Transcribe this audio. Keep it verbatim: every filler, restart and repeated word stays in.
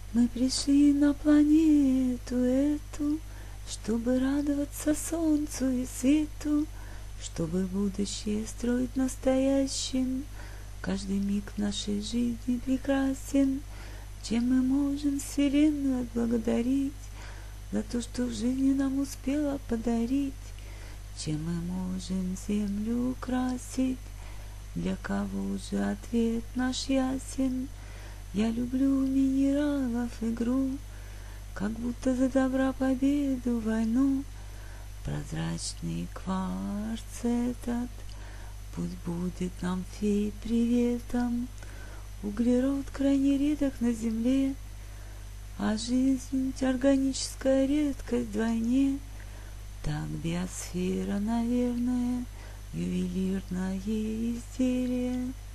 Мы пришли на планету эту, чтобы радоваться солнцу и свету, чтобы будущее строить настоящим. Каждый миг нашей жизни прекрасен. Чем мы можем Вселенную отблагодарить за то, что в жизни нам успела подарить? Чем мы можем землю украсить? Для кого же ответ наш ясен? Я люблю минералов игру, как будто за добра победу войну. Прозрачный кварц этот, пусть будет нам фей приветом. Углерод крайне редок на земле, а жизнь органическая редкость вдвойне. Так биосфера, наверное, ювелирное изделие.